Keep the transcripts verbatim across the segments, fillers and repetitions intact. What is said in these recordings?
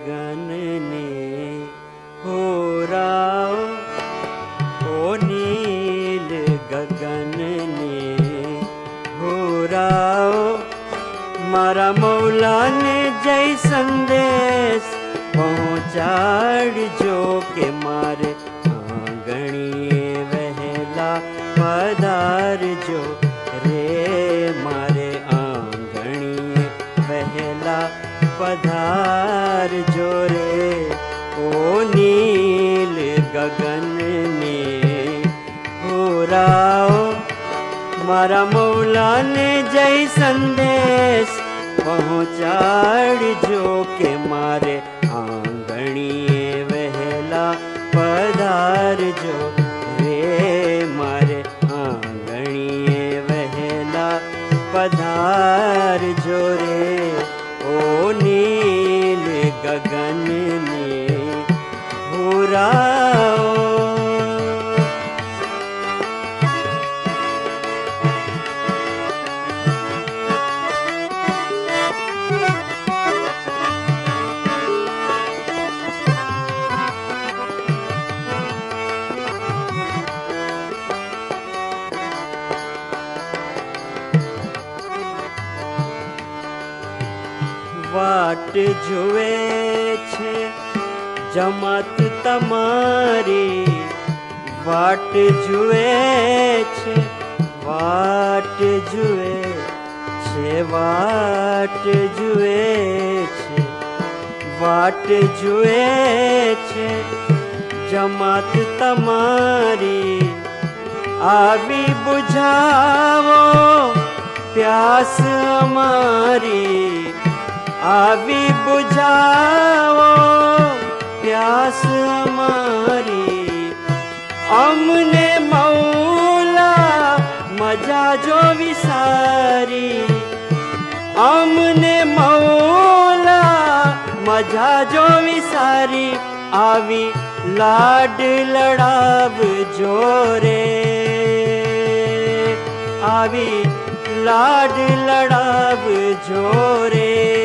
गगन ने हो राव, ओ नील गगन ने हो राव। मारा मौला ने जय संदेश पहुँचाड़ जो के मारे आंगणीए वहला पधार जो रे, मारे आंगणीए वहला पधार जो रे। ओ नील गगन ने हो राव, मारा मौला ने जय संदेश पहुँचाड़ जो के मारे आंगणीए वहला पधार जो रे, मारे आंगणीए वहला पधार जो रे। ओ नील गगन ने हो राव। वाट जुए छे जमात तमारी, वाट जुए छे वाट जुए छे वाट जुए छे वाट जुए छे जमात तमारी। आवी बुझावो प्यास हमारी, आवी बुझाओ प्यास हमारी। अमने मौला मजा जो विसारी, अमने मौला मजा जो विसारी। आवी लाड लड़ाव जोरे, आवी लाड लड़ाव जोरे।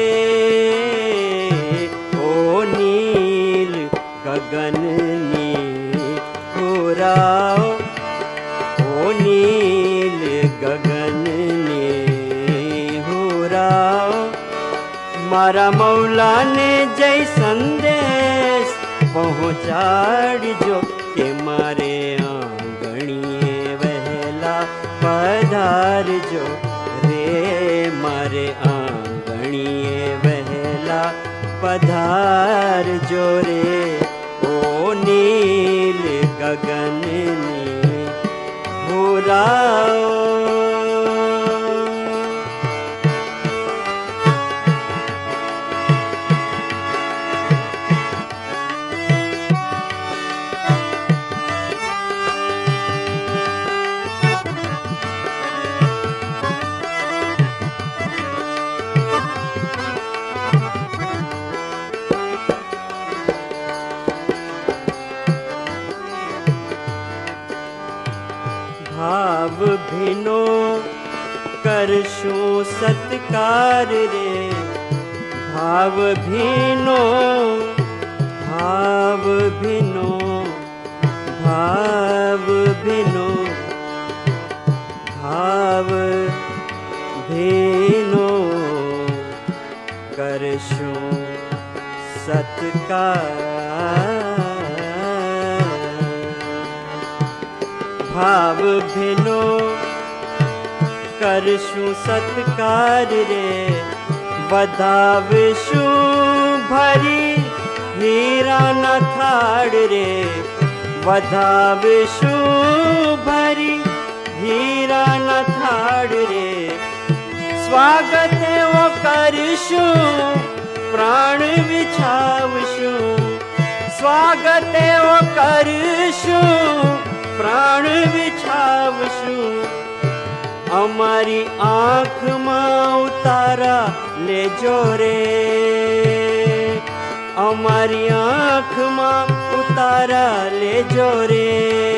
ओ नील गगन ने हो राव, ओ नील गगन ने हो राव। मारा मौला ने जय संदेश पहुँचाड़ जो के मारे आंगणीए वहला पधार जो रे, मारे आंगणीए वहला पधार जो रे। ओ नील गगन ने हो राव। भाव भिनो करशु सत्कार रे, भाव भिनो भाव भिनो भाव भिनो भाव भिनो करशु सत्कार। भाव भिनो करशु सत्कार रे, बधावशु भरी हीरा न थाड़ रे। बधावशु भरी हीरा न थाड़ रे। स्वागत वो करशु प्राण विछावशु, स्वागत वो करशु प्राण विछावशु। अमारी आँख में उतारा ले जो रे, अमारी आँख में उतारा ले जो रे।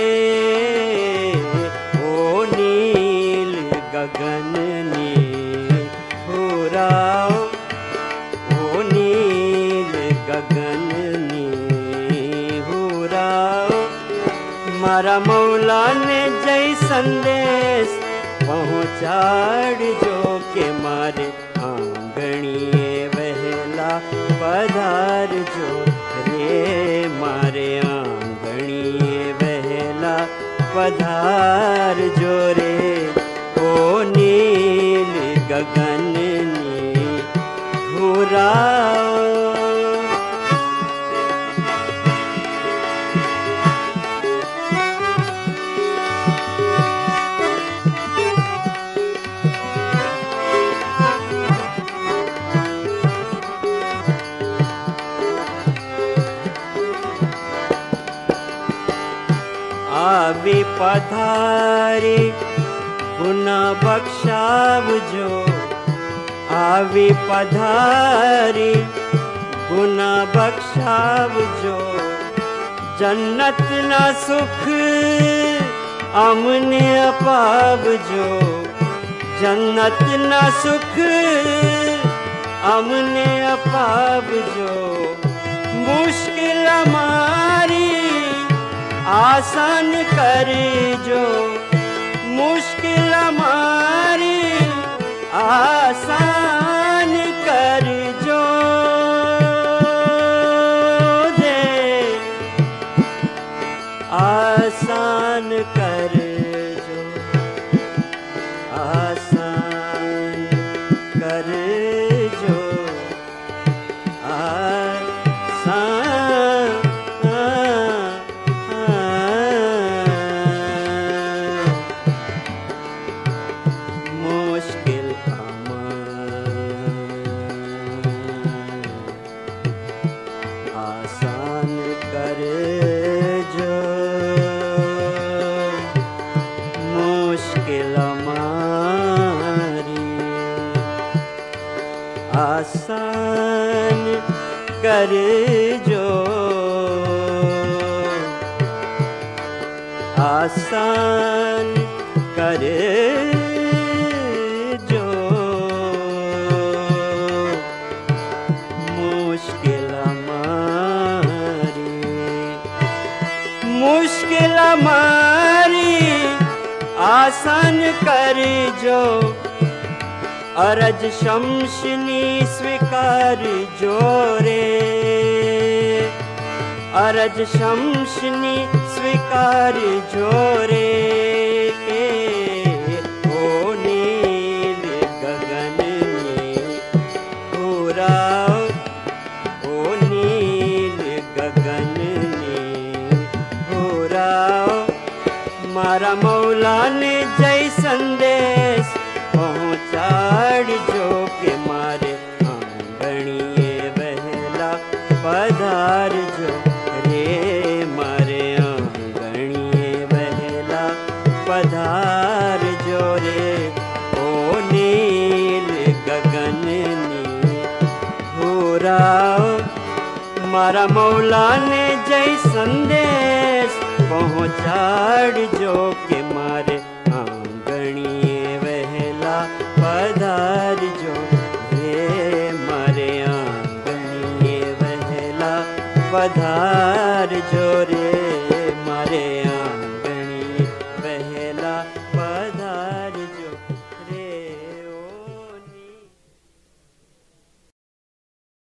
ओ नील गगन ने हो राव, ओ नील गगन नी हुराओ। मारा मौला ने जय संदेश पहुँचाड़ जो के मारे आंगणिए वहला पधार जो रे मारे आंगणिए वहला पधार जो रे। ओ नील गगन नी हुराओ। आवी पधारी गुना बख्शाव जो। आवी पधारी गुना बख्शाव जो। जन्नत ना सुख अमन अपाव जो। जन्नत ना सुख अमन अपाव जो। मुश्किल हमारी आसान कर जो। मुश्किल हमारी आसान कर जो दे। आसान कर जो। आसान कर जो। आसान आसान कर जो। आसान कर जो। मुश्किल हमारी मुश्किल हमारी आसान कर जो। अरज शमशनी स्वीकार जो रे। अरज शमशनी स्वीकार जो रे। ओ नील गगन नी हुराओ। ओ नील गगन नी हुराओ। मारा मौला ने जय संदेश पहुँचाड़ जो के मारे आंगणिए वहला पधार जो रे। मारे आंगणिए वहला पधार जो रे। ओ नील गगन नी हुराओ। मारा मौला ने जय संदेश पहुँचाड़ जो के मारे आंगणिए वहला पधार जो रे। मारे आंगणिए वहला पधार जो रे। मारे आंगणिए वहला